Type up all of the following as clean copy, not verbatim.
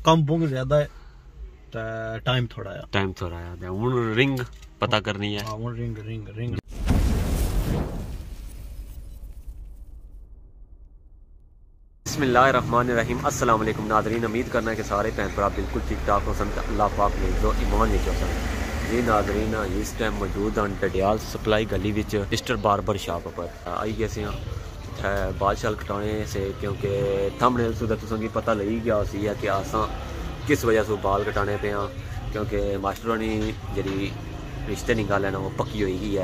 कम बुंग ज्यादा है टाइम थोड़ा है हुन रिंग पता करनी है। हां हुन रिंग बिस्मिल्लाहिर्रहमानिर्रहीम। अस्सलाम वालेकुम नाज़रीन, उम्मीद करना है कि सारे भैन भरा बिल्कुल ठीक ठाक हो सन, अल्लाह पाक ने जो ईमान विच हो सन। जी नाज़रीन, इस टाइम मौजूद हैं डडियाल सप्लाई गली विच ईस्टर बार्बर शॉप पर आई गए सी बाल शाल कटाने से, क्योंकि थंबनेल से तुसें पता लगी गया सी है कि असां किस वजह से बाल कटाने पे हाँ, क्योंकि मास्टर होनी जी रिश्ते की गल है ना वो पक्की हुई गई है।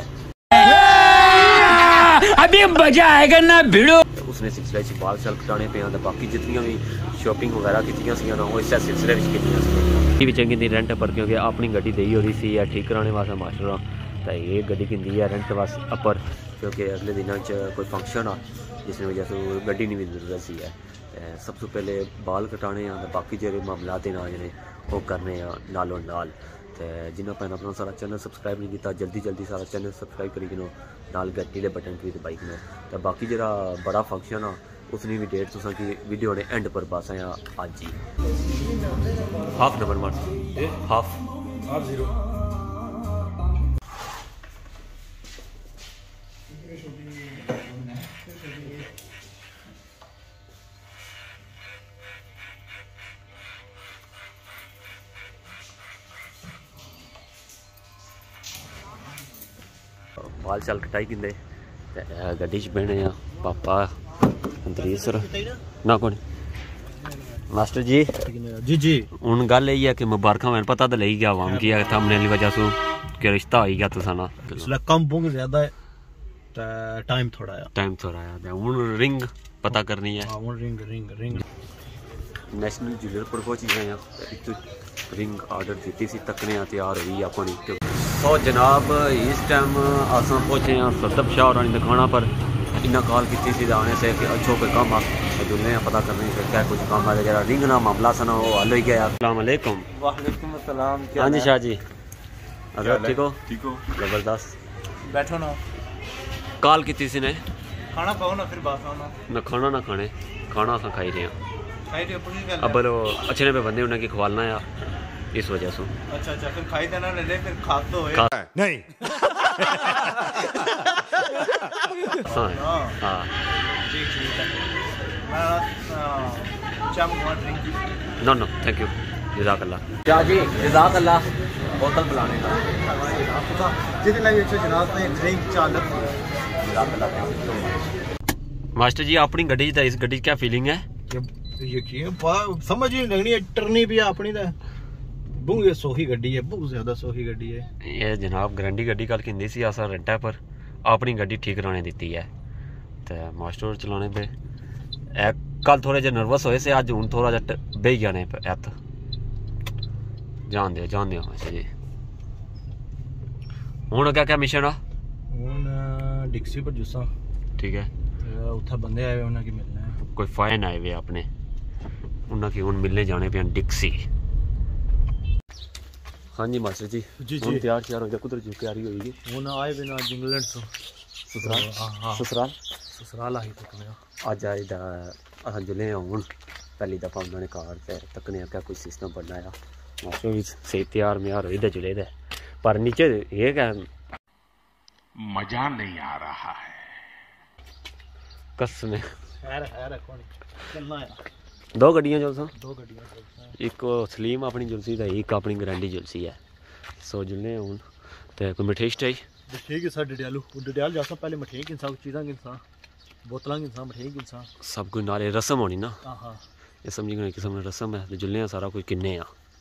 अभी मजा आएगा ना भिड़ो। उसने सिलसिले च बाल शाल कटाने पे तो बाकी जितनी भी शॉपिंग वगैरह की ना वो इस सिलसिले में की रेंट पर, क्योंकि अपनी गड्डी दी हो रही सी है ठीक कराने वास्ते मास्टर, तो ये गड्डी की है रेंट वास्ते अपर, क्योंकि अगले दिनों कोई फंक्शन आ जिसकी वजह से गड्डी नहीं भी जरूरत सी है। सबसे पहले बाल कटाने तो बाकी जो मामलात ना जिन्हें वो करने नालों नाल। तो जिन्होंने भैन अपना सारा चैनल सबसक्राइब नहीं किया जल्दी सारा चैनल सबसक्राइब करी गिनो, नाल घंटी के बटन भी दबाई गिनो। तो बाकी जो बड़ा फंक्शन आ उसकी भी डेट तुसा की वीडियो ने एंड पर बस आया अज ही हाफ नंबर वन हाफ 0 बाल शाल कटाई किंदे गड्डी च बहने पापा अंतरीसर ना कौन मास्टर जी जी हूँ गल यही है कि मुबारक मैंने पता तो ले गया आवाम की थंबनेल की वजह से कि रिश्ता हो गया तुसा ना, इसलिए कम बुंग ज्यादा है टाइम थोड़ा है हूँ रिंग पता करनी है। हां हुन रिंग नेशनल ज्वेलर पर पहुंची गए हैं, रिंग ऑर्डर दी सी तकने तैयार हुई अपनी। तो जनाब इस टाइम अस पहुंचे हैं सदब शाह रानी दुकाना पर, इन्ना कॉल की सी आने से कि अच्छो कोई कम आ जुलने पता करने से क्या कुछ काम है जरा रिंग ना मामला सा वो हल हो गया। अस्सलाम वालेकुम। वालेकुम अस्सलाम। हाँ जी शाह जी, अगर ठीक हो जबरदस्त बैठो ना। कॉल की सी ने खाना खाओ ना फिर बात आओ ना खाना ना खाने खाना अस खाई रहे हैं अब अच्छे ने पे बंदे उन्हें की खवालना है इस वजह से। अच्छा फिर खाई देना ले फिर खा तो होए नहीं। हाँ ठीक है मैं चाय मंगवा ड्रिंक। नो थैंक यू जज़ाकल्लाह। क्या जी जज़ाकल्लाह। बोतल बुलाने का जितने भी अच्छे जनाब ने ड्रिंक चालक मास्टर जी अपनी गड्डी इस गड्डी क्या फीलिंग है? यकीन समझ ही नहीं लगनी है टरनी भी अपनी तो बुंग सोही गड्डी है, बहुत ज्यादा सोही गड्डी है ये जनाब। गारंटी गड्डी कल किंदी सी अस रेंटा पर अपनी गड्डी ठीक कराने दी है तो मास्टर चलाने पे कल थोड़े जे नर्वस होए से, अज हूँ थोड़ा जा बेही जाने हथ जान दो मास्टर जी। हूँ क्या मिशन आ हूँ डिक्सी पर जुस्सा ठीक है उत्थे बंदे आए उन्हें की मिलना है, कोई फाइन आए हुए अपने उन्हें की हूँ मिलने जाने पे डिक्सी। हाँ जी मास्टर जी हम तैयार हो जाए कुदर तैयारी होगी हूँ आए बिना इंग्लैंड तो ससुराल आई तकने अज आए जुले हूँ पहली दफा उन्होंने कार से तकने क्या कोई सिस्टम बनाया मास्टर भी सही तैयार म्यार हो जुले दे पर नीचे ये क्या मजा नहीं आ रहा है कसम चलना है। दो गड्डियां जुलसा एक सलीम अपनी जुलसी तो एक अपनी गारंटी जुलसी है सो जुलने हूँ तो कोई मिठाई शिठाई ठीक है सर डडियाल जा पहले मठियाई गिनसा चीज़ा गिनसा बोतल गिनसा मठियाई गिनसा सब कुछ नाले रस्म होनी ना। हाँ ये समझी गए किस्म ने रस्म है तो जुलने सारा कुछ किन्ने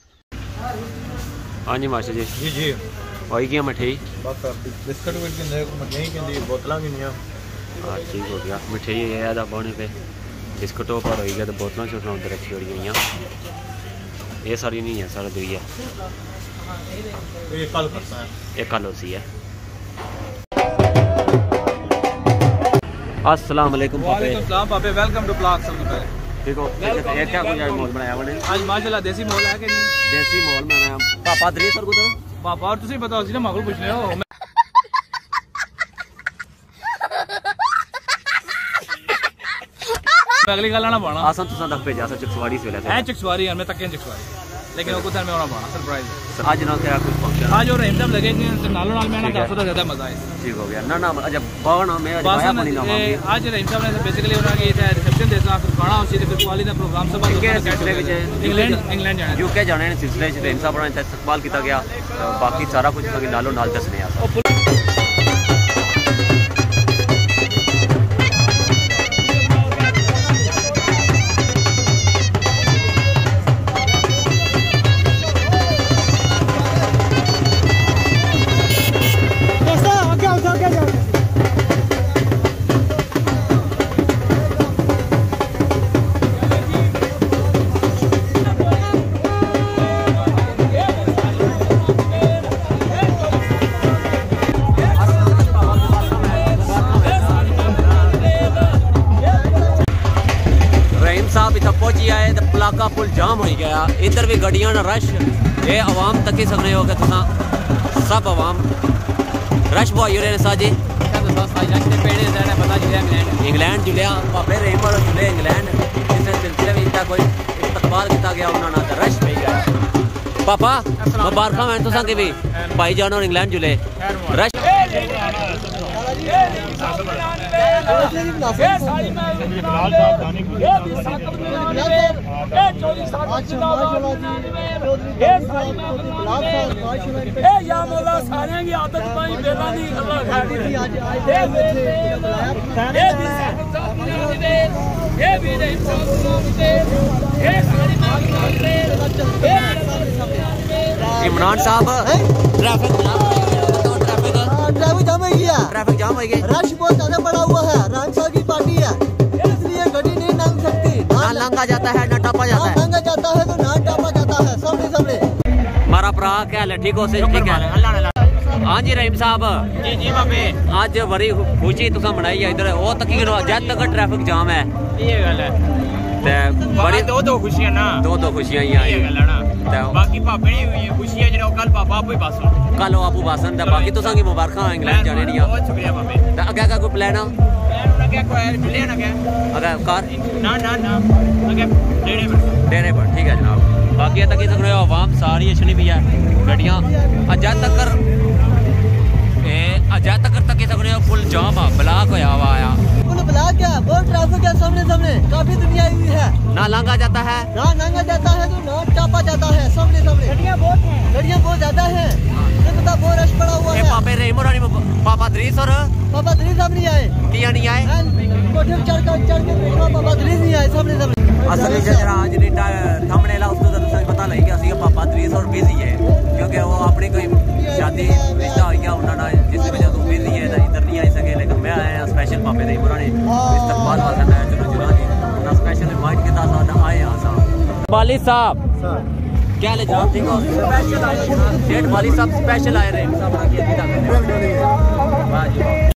हाँ जी मास्टर जी वही क्या मठियाई बिस्कुट मठियाई गिनदी बोतल गिनिया। हाँ ठीक हो गया मिठाई है पाने पे बिस्कुटों पर हो गया तो बोतलों शोतलों उधर रखी हो गई ये सारी नहीं है सारा दुई है एक कल होती है। अस्सलाम वालेकुम पापे वेलकम टू ब्लॉग। सबसे पहले ठीक हो ये क्या कुछ मॉल बनाया बने आज माशाल्लाह देसी मॉल है कि नहीं? देसी मॉल बनाया पापा दरी सर को पापा और तुम बताओ ना माहौल पूछ रहे हो। अगली गल ना पाना आसन तुसा तक भेजा सा चकसवाड़ी से है चकसवारी मैं तक चकसवारी लेकिन वो कुछ में होना पाना सरप्राइज आज ना क्या कुछ फंक्शन आज और रहीम साहब लगे कि नालों नाल मैं ना 10 ज्यादा मजा है ठीक हो गया ना ना अच्छा बावना में आज आया पानी ना आज रहीम साहब ने बेसिकली उन्होंने की रिसेप्शन देना फिर खाना उसी फिर क्वाली दा प्रोग्राम सब इंग्लैंड जाना यूके जाने ने सिलसिले च रहीम साहब ने इस्तकबाल किया गया बाकी सारा कुछ नालों नाल दसने आ का पुल जाम हो गया इधर भी गड्डियां ना रश ये आवाम तक ही सकने हो गए तुसा सब आवाम रश बहुत हो रहे हैं साजी इंग्लैंड जुलिया बाबे रहीम वाला जुले इंग्लैंड इस सिलसिले में इतना कोई इस्तकबाल किया गया उन्होंने रश पे गया पापा मुबारक मैं तुसा के भी भाई जान और इंग्लैंड जुले रश इमरान साहब ट्रैफिक जाम हो गया रश बहुत ज्यादा बड़ा हुआ है रामसा की पार्टी है इसलिए गाड़ी नहीं लंघ सकती ना लंघा जाता है ना टापा जाता है लंघा जाता है तो ना टापा जाता है सामने सामने हमारा भरा क्या है ठीक हो से ठीक है हाँ जी रहीम साहब जी बाबे आज बड़ी खुशी तुसा मनाई है इधर वो तक जब तक ट्रैफिक जाम है ये गल है बड़ी दो खुशियां ना दो खुशियां ही आई गल है ना बाकी भापे ने खुशियां जो कल पापा आपू बासन कल आपू बासन बाकी तुसा की मुबारक इंग्लैंड जाने दी बहुत शुक्रिया बाबे अगे का कोई प्लान कार डेरे पर ठीक है जनाब बाकी तक सकते हो आवाम सारी अच्छी भी है गड्डियां अजय तक तक सकते हो फुल जाम है ब्लॉक होया हुआ आया पुल ब्लॉक है बहुत ट्रैफिक है सामने काफी दुनिया आई हुई है ना लांगा जाता है ना लांगा जाता है तो ना टापा जाता है सामने गाड़ियां बहुत ज्यादा है बहुत रश पड़ा हुआ है पापे रहीम और पापा दरीस और पापा दरीस साहब नहीं आए किया नहीं आए कोठे चढ़ के पापा दरीस नहीं आए सामने असली जरा आज थंबनेल उसको तो तुझे पता लग गया सी पापा दरीस और बिजी है क्योंकि वो अपनी कोई शादी रिश्ता हो गया उन्होंने जिस वजह से बिजी है इधर नहीं आई सके लेकिन मैं आया स्पेशल पापे रहीम उन्होंने इस्तकबाल वास्ते मैं चलो जुड़ा जी उन्होंने स्पेशल इनवाइट किया साथ आए हां साहब वाली साहब क्या ले जनाब ठीक हो स्पेशल आए शेठ वाली साहब स्पेशल आए रहे साहब